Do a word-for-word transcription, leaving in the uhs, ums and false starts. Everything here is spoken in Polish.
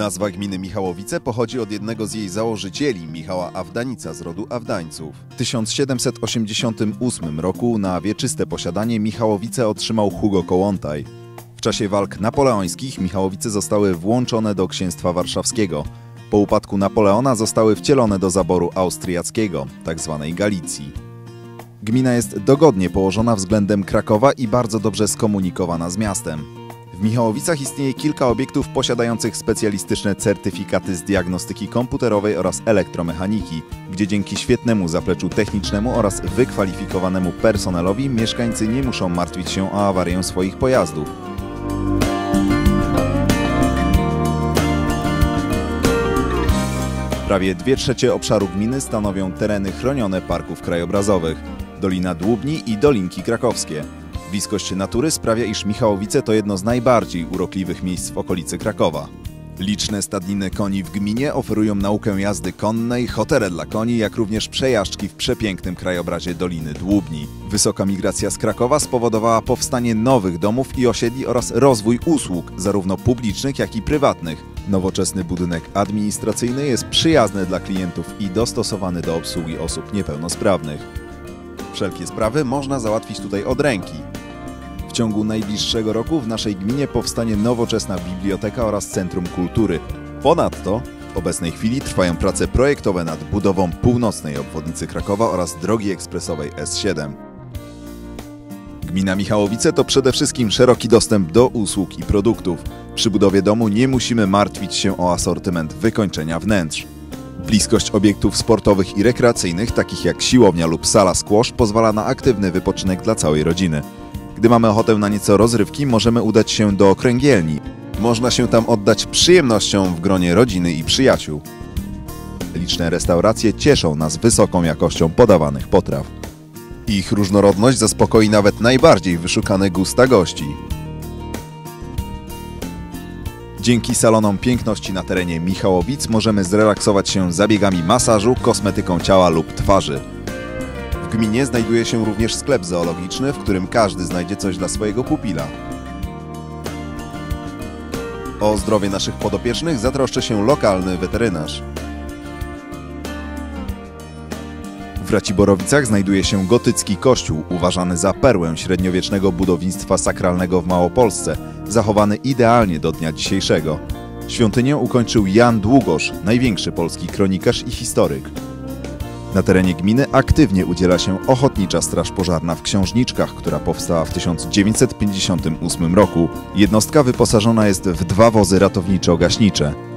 Nazwa gminy Michałowice pochodzi od jednego z jej założycieli, Michała Awdanica z rodu Awdańców. W tysiąc siedemset osiemdziesiątym ósmym roku na wieczyste posiadanie Michałowice otrzymał Hugo Kołłątaj. W czasie walk napoleońskich Michałowice zostały włączone do księstwa warszawskiego. Po upadku Napoleona zostały wcielone do zaboru austriackiego, tzw. Galicji. Gmina jest dogodnie położona względem Krakowa i bardzo dobrze skomunikowana z miastem. W Michałowicach istnieje kilka obiektów posiadających specjalistyczne certyfikaty z diagnostyki komputerowej oraz elektromechaniki, gdzie dzięki świetnemu zapleczu technicznemu oraz wykwalifikowanemu personelowi mieszkańcy nie muszą martwić się o awarię swoich pojazdów. Prawie dwie trzecie obszaru gminy stanowią tereny chronione parków krajobrazowych, Dolina Dłubni i Dolinki Krakowskie. Bliskość natury sprawia, iż Michałowice to jedno z najbardziej urokliwych miejsc w okolicy Krakowa. Liczne stadniny koni w gminie oferują naukę jazdy konnej, hotele dla koni, jak również przejażdżki w przepięknym krajobrazie Doliny Dłubni. Wysoka migracja z Krakowa spowodowała powstanie nowych domów i osiedli oraz rozwój usług, zarówno publicznych, jak i prywatnych. Nowoczesny budynek administracyjny jest przyjazny dla klientów i dostosowany do obsługi osób niepełnosprawnych. Wszelkie sprawy można załatwić tutaj od ręki. W ciągu najbliższego roku w naszej gminie powstanie nowoczesna biblioteka oraz centrum kultury. Ponadto w obecnej chwili trwają prace projektowe nad budową północnej obwodnicy Krakowa oraz drogi ekspresowej S siedem. Gmina Michałowice to przede wszystkim szeroki dostęp do usług i produktów. Przy budowie domu nie musimy martwić się o asortyment wykończenia wnętrz. Bliskość obiektów sportowych i rekreacyjnych, takich jak siłownia lub sala squash, pozwala na aktywny wypoczynek dla całej rodziny. Gdy mamy ochotę na nieco rozrywki, możemy udać się do okręgielni. Można się tam oddać przyjemnościom w gronie rodziny i przyjaciół. Liczne restauracje cieszą nas wysoką jakością podawanych potraw. Ich różnorodność zaspokoi nawet najbardziej wyszukane gusta gości. Dzięki salonom piękności na terenie Michałowic możemy zrelaksować się zabiegami masażu, kosmetyką ciała lub twarzy. W gminie znajduje się również sklep zoologiczny, w którym każdy znajdzie coś dla swojego pupila. O zdrowie naszych podopiecznych zatroszczy się lokalny weterynarz. W Raciborowicach znajduje się gotycki kościół, uważany za perłę średniowiecznego budownictwa sakralnego w Małopolsce, zachowany idealnie do dnia dzisiejszego. Świątynię ukończył Jan Długosz, największy polski kronikarz i historyk. Na terenie gminy aktywnie udziela się Ochotnicza Straż Pożarna w Książniczkach, która powstała w tysiąc dziewięćset pięćdziesiątym ósmym roku. Jednostka wyposażona jest w dwa wozy ratowniczo-gaśnicze.